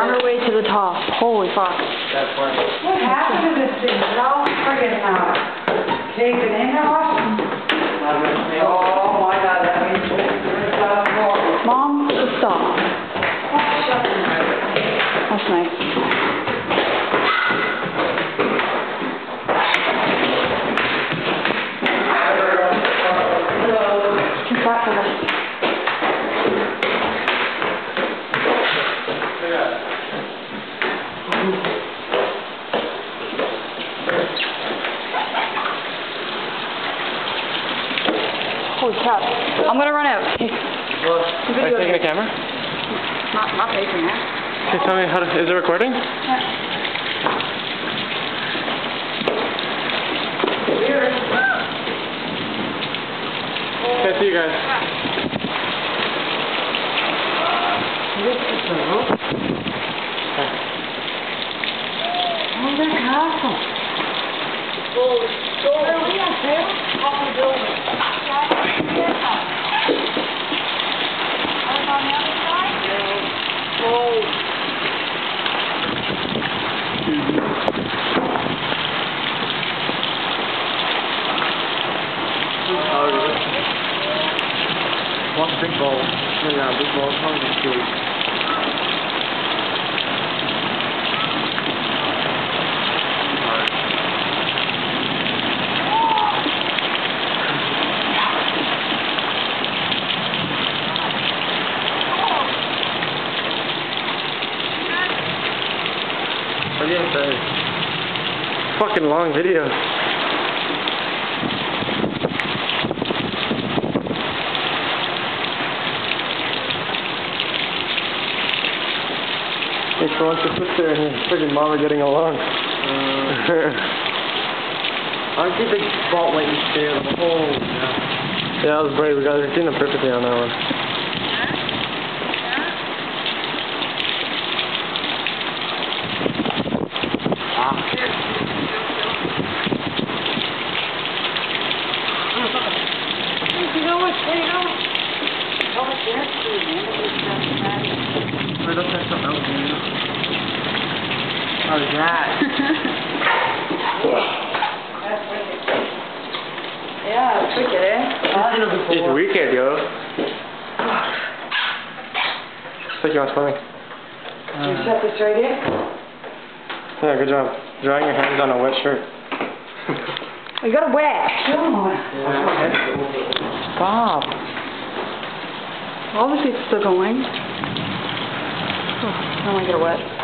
on her way to the top. Holy fuck. That's funny. What happened to this thing? It's all friggin' caving in there or something? Oh my God, that means it's not more. Mom, stop. That's nice. What's that for this? Holy crap. I'm gonna run out. Hey. Are you taking a camera? Not facing it. Can you tell me how to, is it recording? Yeah. Okay, see you guys. Oh, that castle. Where are we at, Sarah? Off the building. On the other side? One big ball. Yeah, big ball. Probably two. What do you say? Fucking long videos. Thanks for once your sister and your friggin' mom are getting along. I think they bought what you said the whole. Yeah, that was brave. We got seen them perfectly on that one. You know what? There you go. Oh, it's there. It looks like something else, you know? What is that? Yeah, it's wicked, eh? It's wicked, yo. Looks like you want swimming. You set this right here? Yeah, good job. Drying your hands on a wet shirt. You got a wet. Stop. Obviously it's still going. Oh, I don't want to get it wet.